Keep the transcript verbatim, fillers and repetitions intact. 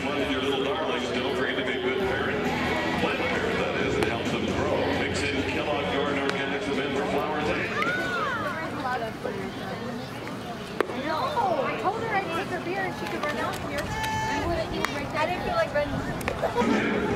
one of your little darlings. Don't forget to be a good parent. Plant parent, that is, and help them grow. Mix in Kellogg Garden Organic Cement for flowers and... No, I told her I'd take her beer and she could run out here. I would have eaten right there. I didn't feel like running.